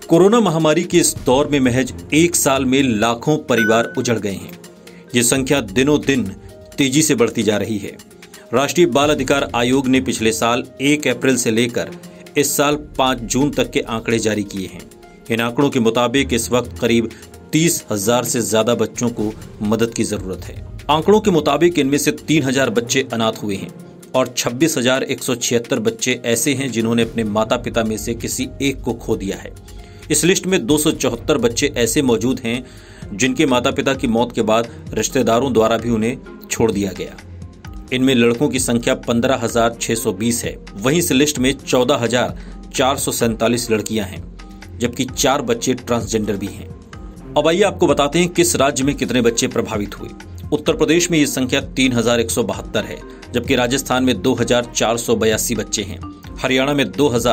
Corona महामारी के इस दौर में महज एक साल में लाखों परिवार उजड़ गए हैं। ये संख्या दिनों दिन तेजी से बढ़ती जा रही है। राष्ट्रीय बाल अधिकार आयोग ने पिछले साल 1 अप्रैल से लेकर इस साल 5 जून तक के आंकड़े जारी किए हैं। इन आंकड़ों के मुताबिक इस वक्त करीब 30,000 से ज्यादा बच्चों को मदद की जरूरत है। आंकड़ों के मुताबिक इनमें से 3,000 बच्चे अनाथ हुए हैं और 26,176 बच्चे ऐसे हैं जिन्होंने अपने माता पिता में से किसी एक को खो दिया है। इस लिस्ट में 274 बच्चे ऐसे मौजूद हैं जिनके माता पिता की मौत के बाद रिश्तेदारों द्वारा भी उन्हें छोड़ दिया गया। इनमें लड़कों की संख्या 15,620 है। वहीं इस लिस्ट में 14,447 लड़कियां हैं, जबकि 4 बच्चे ट्रांसजेंडर भी हैं। अब आइए आपको बताते हैं किस राज्य में कितने बच्चे प्रभावित हुए। उत्तर प्रदेश में ये संख्या 3,172 है, जबकि राजस्थान में 2,482 बच्चे हैं। हरियाणा में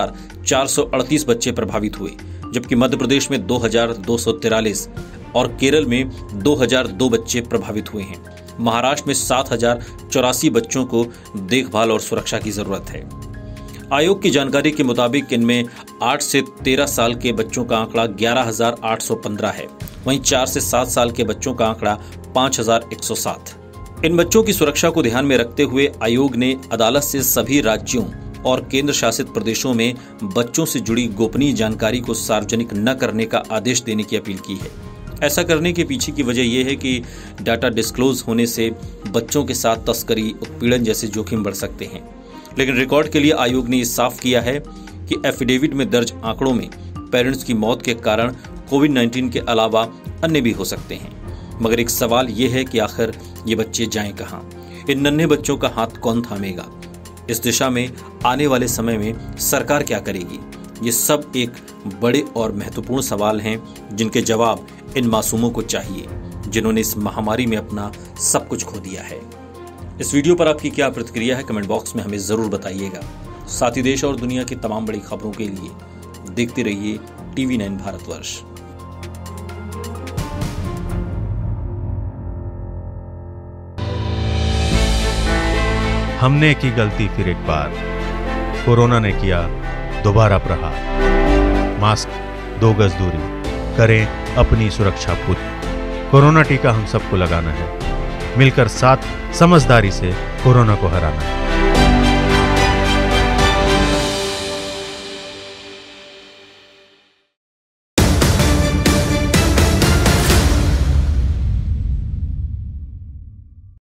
2,438 बच्चे प्रभावित हुए, जबकि मध्य प्रदेश में 2,243 और केरल में 2,002 बच्चे प्रभावित हुए हैं। महाराष्ट्र में 7,084 बच्चों को देखभाल और सुरक्षा की जरूरत है। आयोग की जानकारी के मुताबिक इनमें 8 से 13 साल के बच्चों का आंकड़ा 11,815 है। वहीं 4 से 7 साल के बच्चों का आंकड़ा 5,107। इन बच्चों की सुरक्षा को ध्यान में रखते हुए आयोग ने अदालत से सभी राज्यों और केंद्र शासित प्रदेशों में बच्चों से जुड़ी गोपनीय जानकारी को सार्वजनिक न करने का आदेश देने की अपील की है। ऐसा करने के पीछे की वजह यह है कि डाटा डिस्क्लोज होने से बच्चों के साथ तस्करी, उत्पीड़न जैसे जोखिम बढ़ सकते हैं। लेकिन रिकॉर्ड के लिए आयोग ने साफ किया है कि एफिडेविट में दर्ज आंकड़ों में पेरेंट्स की मौत के कारण कोविड-19 के अलावा अन्य भी हो सकते हैं। मगर एक सवाल यह है कि आखिर ये बच्चे जाएं कहां? इन नन्हे बच्चों का हाथ कौन थामेगा? इस दिशा में आने वाले समय में सरकार क्या करेगी? ये सब एक बड़े और महत्वपूर्ण सवाल हैं जिनके जवाब इन मासूमों को चाहिए, जिन्होंने इस महामारी में अपना सब कुछ खो दिया है। इस वीडियो पर आपकी क्या प्रतिक्रिया है, कमेंट बॉक्स में हमें जरूर बताइएगा। साथ ही देश और दुनिया की तमाम बड़ी खबरों के लिए देखते रहिए TV9 भारतवर्ष। हमने की गलती फिर एक बार, कोरोना ने किया दोबारा प्रहार। मास्क, 2 गज दूरी, करें अपनी सुरक्षा पूरी। कोरोना टीका हम सबको लगाना है, मिलकर साथ समझदारी से कोरोना को हराना है।